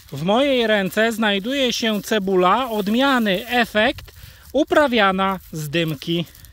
W mojej ręce znajduje się cebula odmiany Efekt uprawiana z dymki.